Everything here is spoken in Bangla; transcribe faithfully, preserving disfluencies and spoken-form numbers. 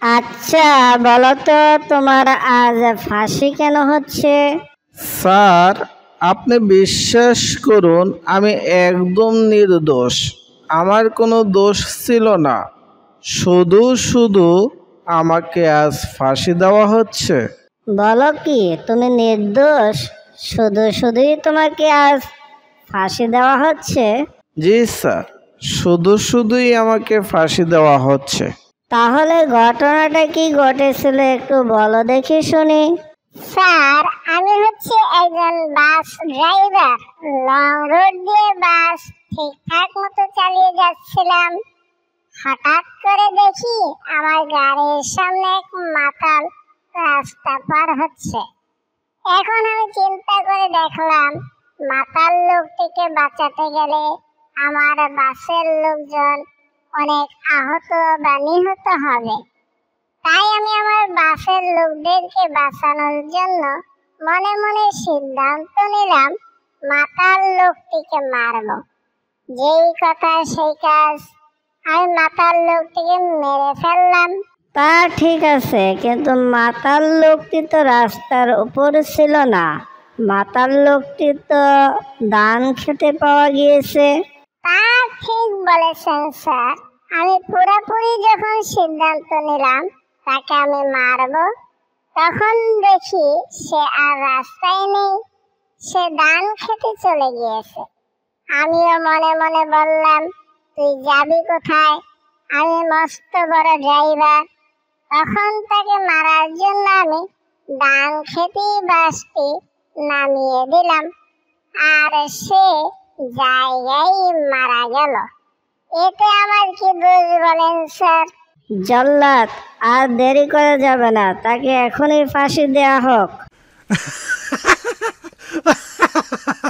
আচ্ছা বলো তো, তোমার আজ ফাঁসি কেন হচ্ছে? স্যার, আপনি বিশ্বাস করুন, আমি একদম নির্দোষ। আমার কোনো দোষ ছিল না। শুধু শুধু আমাকে আজ ফাঁসি দেওয়া হচ্ছে। বলো কি তুমি নির্দোষ? শুধু শুধুই তোমাকে আজ ফাঁসি দেওয়া হচ্ছে? জি স্যার, শুধু শুধুই আমাকে ফাঁসি দেওয়া হচ্ছে। তাহলে ঘটনাটা কি ঘটেছিল একটু বলো দেখি শুনি। স্যার, আমি হচ্ছে একজন বাস ড্রাইভার। লং রুট দিয়ে বাস ঠিকঠাক মতো চালিয়ে যাচ্ছিলাম। হঠাৎ করে দেখি আমার গাড়ির সামনে এক মাতাল রাস্তা পার হচ্ছে। এখন আমি চিন্তা করে দেখলাম, মাতাল লোকটিকে বাঁচাতে গেলে আমার বাসের লোকজন অনেক আহত বা নিহত হবে। তাই আমি আমার বাসের লোকদেরকে বাঁচানোর জন্য মনে মনে সিদ্ধান্ত নিলাম মাতাল লোকটিকে মারব। যেই কথা সেই কাজ, আমি মাতাল লোকটিকে মেরে ফেললাম। তা ঠিক আছে, কিন্তু মাতাল লোকটি তো রাস্তার উপর ছিল না। মাতাল লোকটি তো ধান খেতে পাওয়া গিয়েছে। তা ঠিক বলেছেন স্যার। আমি পুরোপুরি যখন সিদ্ধান্ত নিলাম তাকে আমি মারব, তখন দেখি সে আর রাস্তায় নেই, সে ধান খেতে চলে গিয়েছে। আমিও মনে মনে বললাম, তুই যাবি কোথায়? আমি মস্ত বড় ড্রাইভার। তখন তাকে মারার জন্য আমি ধান খেতেই বাসটি নামিয়ে দিলাম, আর সে জায়গায় মারা গেল। এতে আমার কি দোষ বলেন স্যার? জল্লাদ, আর দেরি করা যাবে না, তাকে এখনই ফাঁসি দেওয়া হোক।